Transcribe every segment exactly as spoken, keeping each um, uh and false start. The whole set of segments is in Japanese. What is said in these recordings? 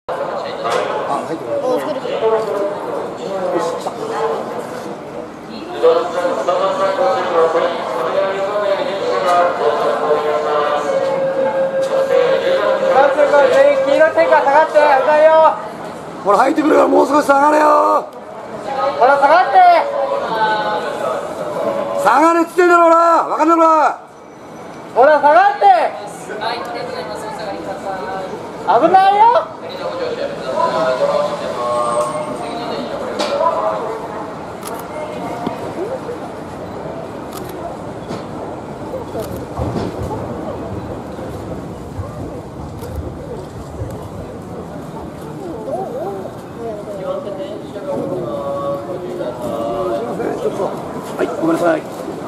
あ、入ってくる。お、作る。よし、来た。 全員黄色チェッカー下がって、危ないよ。 ほら入ってくるからもう少し下がれよ。 ほら下がって。 下がれっつってんだろうな。分かんないのか。 ほら下がって。危ないよ。 はい、ごめんなさい。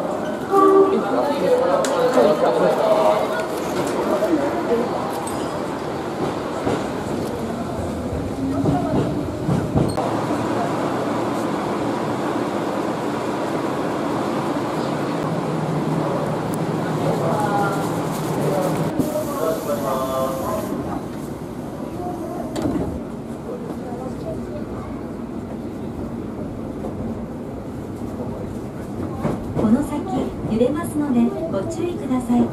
この先揺れますのでご注意ください。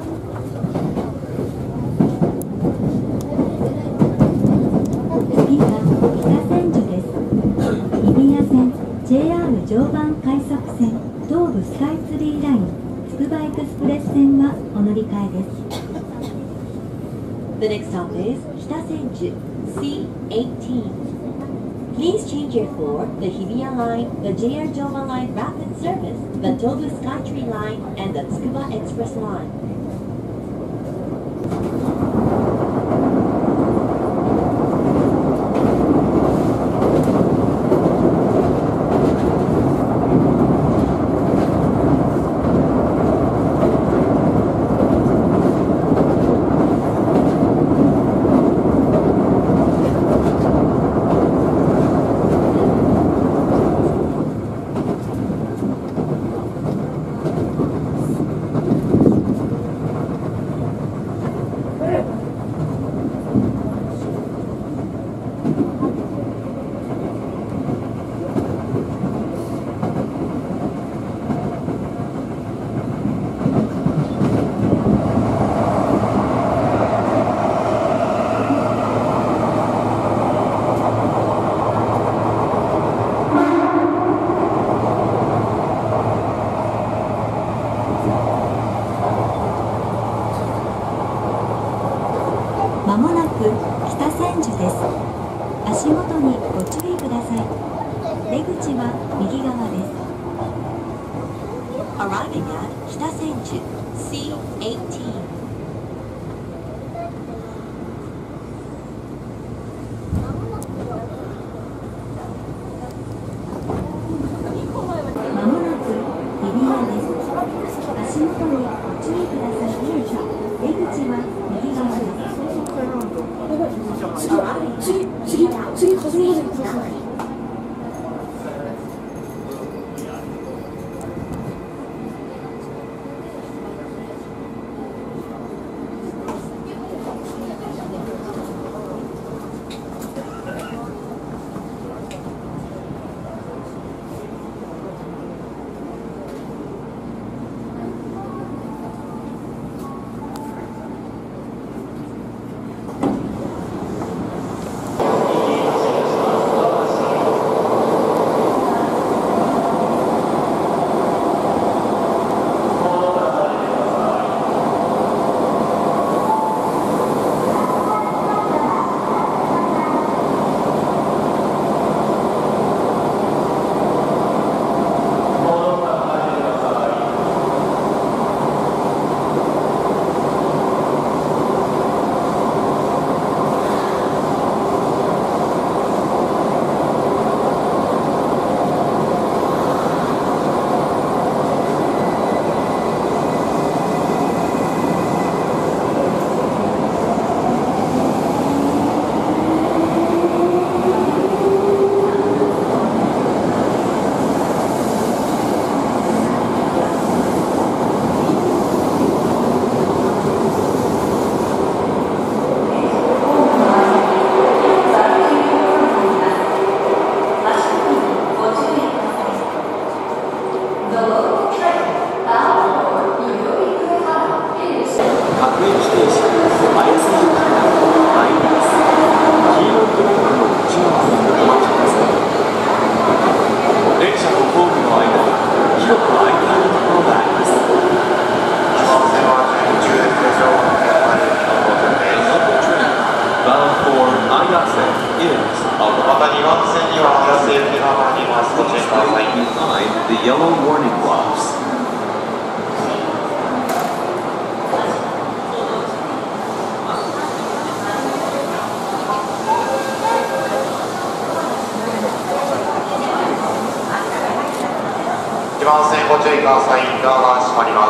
次は北千住です。日比谷線 ジェイアール 常磐快速線東武スカイツリーラインつくばエクスプレス線はお乗り換えです。The next stop is 北千住 シーエイティーン. Please change here for the Hibiya Line, theジェイアール Joban Line Rapid Service, the Tobu Skytree Line, and the Tsukuba Express Line. まもなく北千住です。足元にご注意ください。出口は右側です。Arriving at 北千住 シーエイティーン. まもなく日比谷です。足元にご注意ください。出口は右側です。次、次、次、次、始めてください。 My accent is またにばん線には早瀬行きが参ります。ご注意ください。 behind the yellow warning blocks. いちばん線ご注意ください。ドアが閉まります。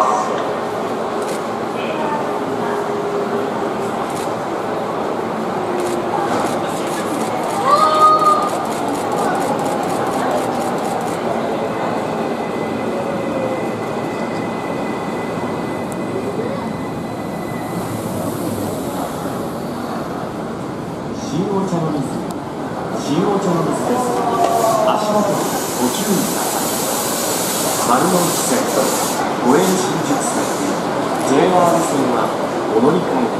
新大茶の水、新大茶の水です。足元ご注意ください。丸の内線、都営新宿線、ジェイアール 線はお乗り換えです。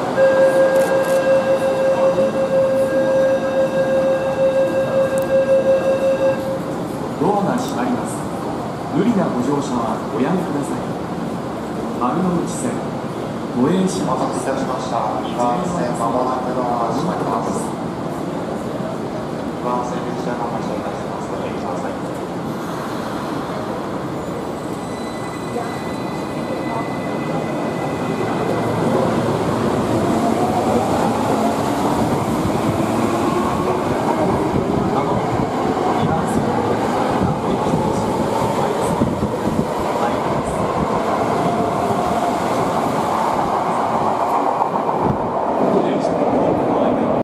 ドアが閉まります。無理なご乗車はおやめください。丸の内線、都営新宿線、 お待たせいたしました。にばん線まもなくドアが閉まります。